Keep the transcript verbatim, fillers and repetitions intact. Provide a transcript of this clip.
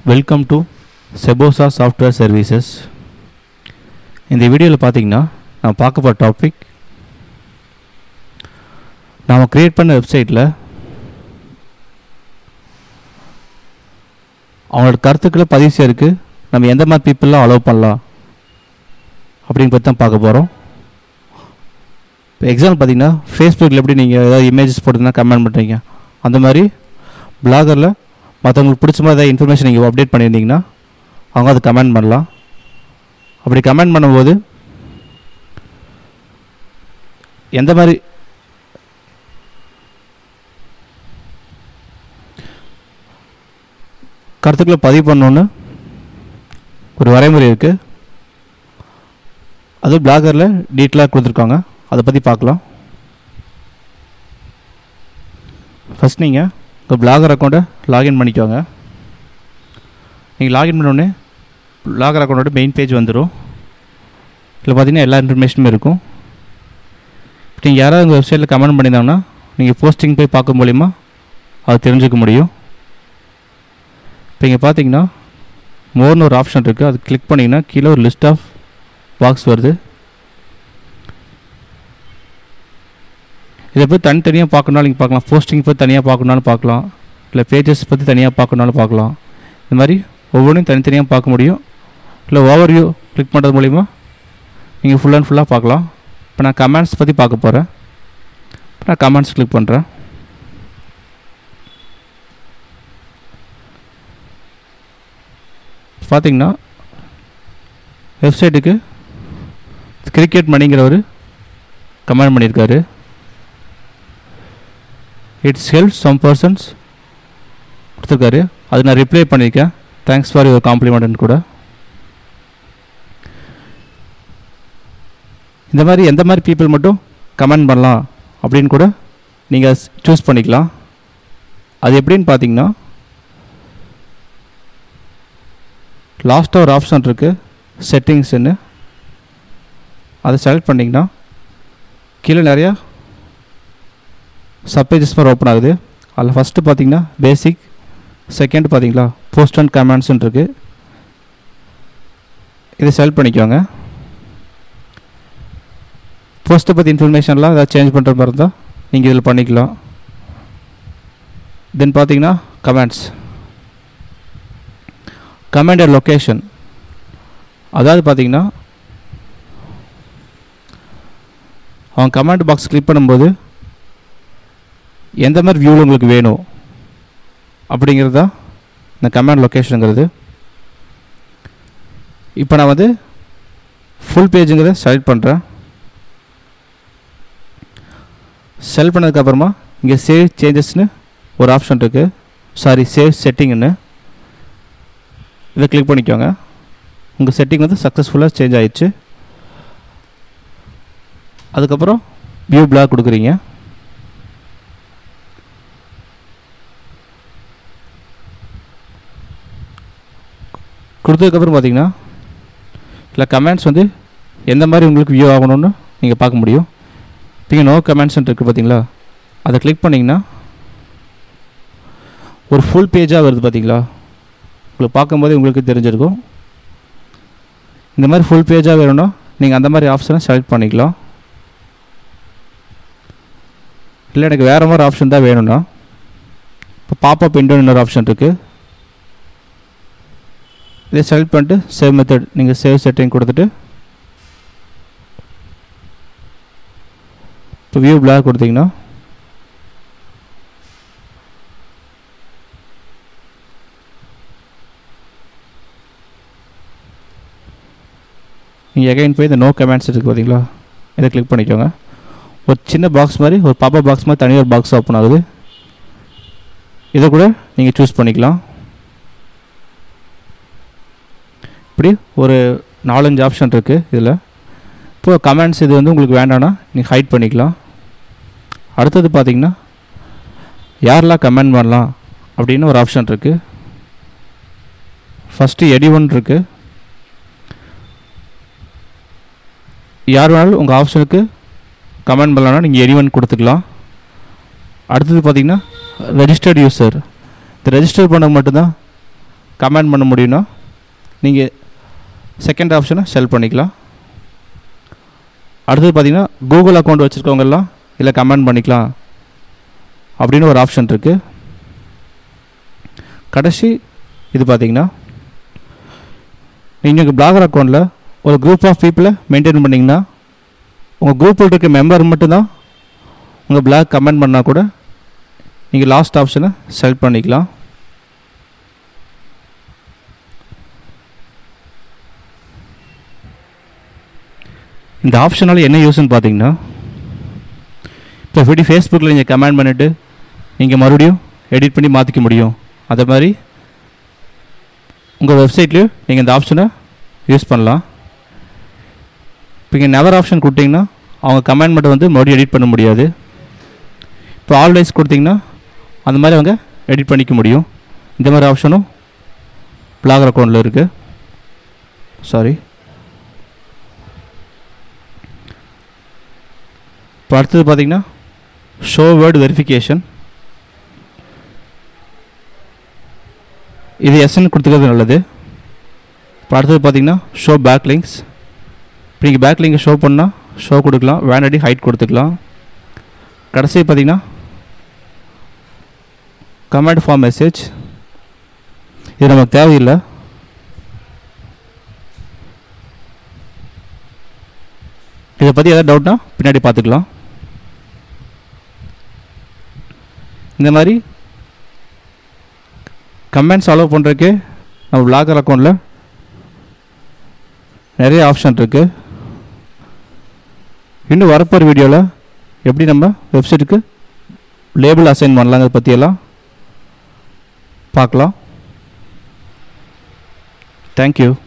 Welcome to செபோசா software services. இந்த வீடியோவில் பார்த்தீங்கன்னா நான் பார்க்க போகிற டாபிக், நாம் க்ரியேட் பண்ண வெப்சைட்டில் அவங்களோட கருத்துக்களை பதிவு செய்யறதுக்கு நம்ம எந்த மாதிரி பீப்புளெலாம் அலோவ் பண்ணலாம் அப்படின்னு பற்றி தான் பார்க்க போகிறோம். இப்போ எக்ஸாம்பிள் பார்த்தீங்கன்னா, ஃபேஸ்புக்கில் எப்படி நீங்கள் ஏதாவது இமேஜஸ் போட்டுருந்தா கமெண்ட் பண்ணுறீங்க, அந்த மாதிரி பிளாகரில் மற்றவங்களுக்கு பிடிச்ச மாதிரி ஏதாவது இன்ஃபர்மேஷன் நீங்கள் அப்டேட் பண்ணியிருந்தீங்கன்னா அவங்க அதை கமெண்ட் பண்ணலாம். அப்படி கமெண்ட் பண்ணும்போது எந்த மாதிரி கருத்துக்களை பதிவு பண்ணணுன்னு ஒரு வரைமுறை இருக்குது. அது பிளாகரில் டீட்டெயிலாக கொடுத்துருக்காங்க, அதை பற்றி பார்க்கலாம். ஃபஸ்ட் நீங்கள் உங்கள் பிளாகர் அக்கௌண்ட்டை லாகின் பண்ணிக்கோங்க. நீங்கள் லாகின் பண்ணோடனே பிளாகர் அக்கௌண்ட்டோட மெயின் பேஜ் வந்துடும். இதில் பார்த்தீங்கன்னா எல்லா இன்ஃபர்மேஷனுமே இருக்கும். இப்போ நீங்கள் யாராவது உங்கள் வெப்சைட்டில் கமெண்ட் பண்ணியிருந்தாங்கன்னா நீங்கள் போஸ்டிங் போய் பார்க்க மூலிமா அது தெரிஞ்சுக்க முடியும். இப்போ இங்கே பார்த்தீங்கன்னா மோர்னு ஒரு ஆப்ஷன் இருக்குது, அது கிளிக் பண்ணிங்கன்னா கீழே ஒரு லிஸ்ட் ஆஃப் பாக்ஸ் வருது. இதை போய் தனித்தனியாக பார்க்கணுனாலும் நீங்கள் பார்க்கலாம், போஸ்டிங் போய் தனியாக பார்க்கணுனாலும் பார்க்கலாம், இல்லை பேஜஸ் பற்றி தனியாக பார்க்கணுனாலும் பார்க்கலாம். இந்த மாதிரி ஒவ்வொன்றையும் தனித்தனியாக பார்க்க முடியும். இல்லை ஓவர் வியூ கிளிக் பண்ணுறது மூலிமா நீங்கள் ஃபுல் அண்ட் ஃபுல்லாக பார்க்கலாம். இப்போ நான் கமெண்ட்ஸ் பற்றி பார்க்க போகிறேன். இப்போ நான் கமெண்ட்ஸ் கிளிக் பண்ணுறேன். பார்த்தீங்கன்னா வெப்சைட்டுக்கு கிரிக்கெட் மணிங்கிறவர் கமெண்ட் பண்ணியிருக்காரு. இட்ஸ் ஹெல்ப் சம் பர்சன்ஸ் கொடுத்துருக்காரு, அது நான் ரிப்ளை பண்ணியிருக்கேன். தேங்க்ஸ் ஃபார் யுவர் காம்ப்ளிமெண்ட் கூட. இந்த மாதிரி எந்த மாதிரி பீப்புள் மட்டும் கமெண்ட் பண்ணலாம் அப்படின்னு கூட நீங்கள் சூஸ் பண்ணிக்கலாம். அது எப்படின்னு பார்த்தீங்கன்னா, லாஸ்ட்டாக ஒரு ஆப்ஷன் இருக்குது செட்டிங்ஸ்ன்னு, அதை செலக்ட் பண்ணிங்கன்னா கீழே நிறையா சப்பேஜஸ் மாதிரி ஓப்பன் ஆகுது. அதில் ஃபஸ்ட்டு பார்த்தீங்கன்னா பேசிக், செகண்ட் பார்த்தீங்களா போஸ்ட் அண்ட் கமெண்ட்ஸ்ன்னு இருக்குது. இதை செலக்ட் பண்ணிக்கோங்க. போஸ்ட்டை பற்றி இன்ஃபர்மேஷன்லாம் ஏதாவது சேஞ்ச் பண்ணுற மாதிரி இருந்தால் நீங்கள் இதில் பண்ணிக்கலாம். தென் பார்த்தீங்கன்னா கமெண்ட்ஸ், கமெண்ட் அண்ட் லொக்கேஷன். அதாவது பார்த்தீங்கன்னா அவங்க கமெண்ட் பாக்ஸ் கிளிக் பண்ணும்போது எந்த மாதிரி வியூவில் உங்களுக்கு வேணும் அப்படிங்கிறது தான் இந்த கமெண்ட் லொக்கேஷனுங்கிறது. இப்போ நான் வந்து ஃபுல் பேஜுங்கிறத செலக்ட் பண்ணுறேன். செலக்ட் பண்ணதுக்கப்புறமா இங்கே சேவ் சேஞ்சஸ்னு ஒரு ஆப்ஷன் இருக்குது, சாரி சேவ் செட்டிங்னு, இதை கிளிக் பண்ணிக்கோங்க. உங்கள் செட்டிங் வந்து சக்ஸஸ்ஃபுல்லாக சேஞ்ச் ஆயிடுச்சு. அதுக்கப்புறம் வியூ பிளாக் கொடுக்குறீங்க. கொடுத்ததுக்கப்புறம் பார்த்தீங்கன்னா இல்லை கமெண்ட்ஸ் வந்து எந்த மாதிரி உங்களுக்கு வியூ ஆகணும்னு நீங்கள் பார்க்க முடியும். இப்போ நோ கமெண்ட்ஸ் இருக்குது பார்த்தீங்களா, அதை கிளிக் பண்ணிங்கன்னா ஒரு ஃபுல் பேஜாக வருது பார்த்தீங்களா. உங்களுக்கு பார்க்கும்போதே உங்களுக்கு தெரிஞ்சிருக்கும். இந்த மாதிரி ஃபுல் பேஜாக வேணும்னா நீங்கள் அந்த மாதிரி ஆப்ஷனை செலக்ட் பண்ணிக்கலாம். இல்லை எனக்கு வேறு மாதிரி ஆப்ஷன் தான் வேணும்னா இப்போ பாப்அப் விண்டோன்னு இன்னொரு ஆப்ஷன் இருக்குது, இதை செலக்ட் பண்ணிட்டு சேவ் மெத்தட் நீங்கள் சேவ் செட்டிங் கொடுத்துட்டு இப்போ வியூ பிளாக் கொடுத்தீங்கன்னா நீங்கள் எகைன் போய் இந்த நோ கமெண்ட்ஸ் இருக்குது பார்த்தீங்களா, இதை கிளிக் பண்ணிக்கோங்க. ஒரு சின்ன பாக்ஸ் மாதிரி, ஒரு பாப்பா பாக்ஸ் மாதிரி தனியாக ஒரு பாக்ஸ் ஓப்பன் ஆகுது. இதை கூட நீங்கள் சூஸ் பண்ணிக்கலாம். இப்படி ஒரு நாலஞ்சு ஆப்ஷன் இருக்குது இதில். இப்போது கமெண்ட்ஸ் இது வந்து உங்களுக்கு வேண்டாம்னா நீங்கள் ஹைட் பண்ணிக்கலாம். அடுத்தது பார்த்தீங்கன்னா யாரெல்லாம் கமெண்ட் பண்ணலாம் அப்படின்னு ஒரு ஆப்ஷன் இருக்குது. ஃபஸ்ட்டு எடி ஒன் இருக்குது. யார் வேணாலும் உங்கள் ஆப்ஷனுக்கு கமெண்ட் பண்ணலான்னா நீங்கள் எடி ஒன் கொடுத்துக்கலாம். அடுத்தது பார்த்தீங்கன்னா ரெஜிஸ்டர்ட் யூசர். இந்த ரெஜிஸ்டர் பண்ண மட்டும்தான் கமெண்ட் பண்ண முடியும்னா நீங்கள் செகண்ட் ஆப்ஷனை செலக்ட் பண்ணிக்கலாம். அடுத்தது பார்த்திங்கன்னா கூகுள் அக்கௌண்ட் வச்சுருக்கவங்கெல்லாம் இதில் கமெண்ட் பண்ணிக்கலாம் அப்படின்னு ஒரு ஆப்ஷன் இருக்குது. கடைசி இது பார்த்திங்கன்னா நீங்கள் உங்கள் பிளாகர் அக்கௌண்ட்டில் ஒரு குரூப் ஆஃப் பீப்புளை மெயின்டைன் பண்ணிங்கன்னா உங்கள் குரூப்பில் இருக்க மெம்பர் மட்டும்தான் உங்கள் பிளாக் கமெண்ட் பண்ணால் கூட நீங்கள் லாஸ்ட் ஆப்ஷனை செலக்ட் பண்ணிக்கலாம். இந்த ஆப்ஷனால் என்ன யூஸ்ன்னு பார்த்தீங்கன்னா இப்போ எப்படி ஃபேஸ்புக்கில் நீங்கள் கமெண்ட் பண்ணிவிட்டு நீங்கள் மறுபடியும் எடிட் பண்ணி மாற்றிக்க முடியும். அதே மாதிரி உங்கள் வெப்சைட்லேயும் நீங்கள் இந்த ஆப்ஷனை யூஸ் பண்ணலாம். இப்போ இங்கே நெவர் ஆப்ஷன் கொடுத்தீங்கன்னா அவங்க கமெண்ட் மட்டும் வந்து மறுபடியும் எடிட் பண்ண முடியாது. இப்போ ஆல்வேஸ் கொடுத்தீங்கன்னா அந்த மாதிரி அவங்க எடிட் பண்ணிக்க முடியும். இந்த மாதிரி ஆப்ஷனும் பிளாகர் அக்கௌண்ட்டில் இருக்குது. சாரி இப்போ அடுத்தது பார்த்திங்கன்னா ஷோ வேர்டு வெரிஃபிகேஷன். இது எஸ்என் கொடுத்துக்கிறது நல்லது. இப்போ அடுத்தது பார்த்திங்கன்னா ஷோ பேக் லிங்க்ஸ். இப்போ நீங்கள் பேக் லிங்கை ஷோ பண்ணால் ஷோ கொடுக்கலாம், வேனடி ஹைட் கொடுத்துக்கலாம். கடைசி பார்த்திங்கன்னா கமெண்ட் ஃபார் மெசேஜ். இது நமக்கு தேவையில்லை. இதை பற்றி எதாவது டவுட்னா பின்னாடி பார்த்துக்கலாம். இந்த மாதிரி கமெண்ட்ஸ் அலோவ் பண்ணுறதுக்கு நம்ம பிளாகர் அக்கௌண்ட்டில் நிறைய ஆப்ஷன் இருக்குது. இன்னும் வரப்போகிற வீடியோவில் எப்படி நம்ம வெப்சைட்டுக்கு லேபிள் அசைன் பண்ணலாங்கிறத பற்றியெல்லாம் பார்க்கலாம். தேங்க்யூ.